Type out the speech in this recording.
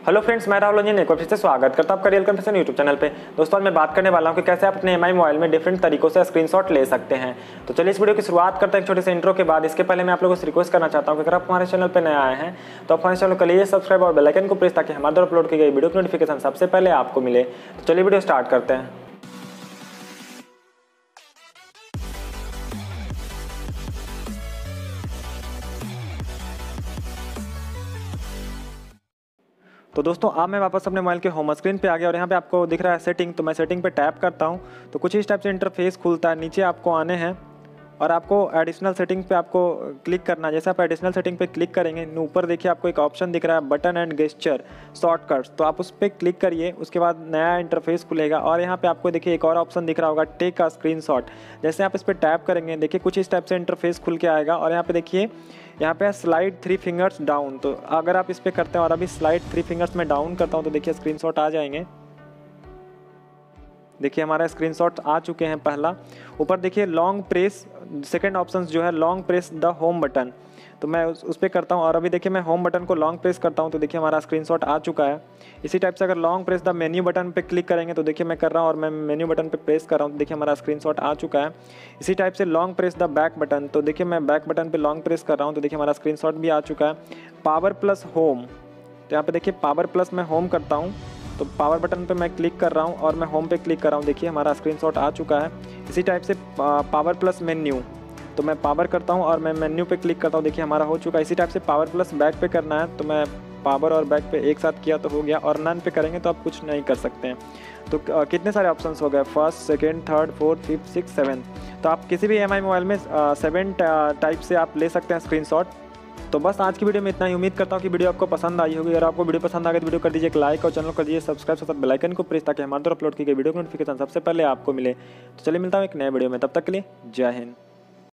Hello friends, मैं राहुल रंजन एक बार फिर से स्वागत करता हूं आपका रियल कन्फेशन यूट्यूब चैनल पे। दोस्तों, आज मैं बात करने वाला हूं कि कैसे आप अपने एमआई मोबाइल में डिफरेंट तरीकों से स्क्रीनशॉट ले सकते हैं। तो चलिए इस वीडियो की शुरुआत करते हैं एक छोटे से इंट्रो के बाद। इसके पहले मैं आप लोगों से रिक्वेस्ट करना चाहता हूं कि अगर आप हमारे चैनल पर नए आए हैं तो आप हमारे चैनल को लीजिए सब्सक्राइब और बेल आइकन को प्रेस, ताकि हमारे द्वारा अपलोड की गई वीडियो की नोटिफिकेशन सबसे पहले आपको मिले। तो चलिए वीडियो स्टार्ट करते हैं। तो दोस्तों, अब मैं वापस अपने मोबाइल के होम स्क्रीन पे आ गया और यहाँ पे आपको दिख रहा है सेटिंग। तो मैं सेटिंग पे टैप करता हूँ तो कुछ इस टाइप से इंटरफेस खुलता है। नीचे आपको आने हैं और आपको एडिशनल सेटिंग पे आपको क्लिक करना है। जैसे आप एडिशनल सेटिंग पे क्लिक करेंगे, ऊपर देखिए आपको एक ऑप्शन दिख रहा है बटन एंड गेस्चर शॉर्टकट्स। तो आप उस पर क्लिक करिए, उसके बाद नया इंटरफेस खुलेगा और यहाँ पे आपको देखिए एक और ऑप्शन दिख रहा होगा टेक अ स्क्रीनशॉट। जैसे आप इस पर टैप करेंगे, देखिए कुछ इस टाइप से इंटरफेस खुल के आएगा और यहाँ पे देखिए यहाँ पे स्लाइड 3 फिंगर्स डाउन। तो अगर आप इस पर करते हैं और अभी स्लाइड 3 फिंगर्स में डाउन करता हूँ तो देखिए स्क्रीनशॉट आ जाएंगे। देखिए हमारा स्क्रीनशॉट आ चुके हैं। पहला ऊपर देखिए लॉन्ग प्रेस, सेकंड ऑप्शन जो है long press the home button. तो मैं उस पर करता हूँ और अभी देखिए मैं होम बटन को लॉन्ग प्रेस करता हूँ तो देखिए हमारा स्क्रीनशॉट आ चुका है। इसी टाइप से अगर long press the menu button पे क्लिक करेंगे तो देखिए मैं कर रहा हूँ और मैं मेन्यू बटन पे प्रेस कर रहा हूँ तो देखिए हमारा स्क्रीनशॉट आ चुका है। इसी टाइप से long press the back button, तो देखिए मैं बैक बटन पर लॉन्ग प्रेस कर रहा हूँ तो देखिए हमारा स्क्रीनशॉट भी आ चुका है। पावर प्लस होम, तो यहाँ पे देखिए पावर प्लस मैं होम करता हूँ तो पावर बटन पे मैं क्लिक कर रहा हूँ और मैं होम पे क्लिक कर रहा हूँ, देखिए हमारा स्क्रीनशॉट आ चुका है। इसी टाइप से पावर प्लस मेन्यू, तो मैं पावर करता हूँ और मैं मेन्यू पे क्लिक करता हूँ, देखिए हमारा हो चुका है। इसी टाइप से पावर प्लस बैक पे करना है तो मैं पावर और बैक पे एक साथ किया तो हो गया, और नन पे करेंगे तो आप कुछ नहीं कर सकते हैं। तो कितने सारे ऑप्शंस हो गए, first, second, third, fourth, fifth, six, seven. तो आप किसी भी एमआई मोबाइल में 7 टाइप से आप ले सकते हैं स्क्रीनशॉट। तो बस आज की वीडियो में इतना ही। उम्मीद करता हूँ कि वीडियो आपको पसंद आई होगी। अगर आपको वीडियो पसंद आ गई तो वीडियो कर दीजिए एक लाइक और चैनल कर दीजिए सब्सक्राइब, साथ बेल आइकन को प्रेस, ताकि हमारे द्वारा अपलोड की गई वीडियो की नोटिफिकेशन सबसे पहले आपको मिले। तो चलिए मिलता हूँ एक नए वीडियो में, तब तक के लिए जय हिंद।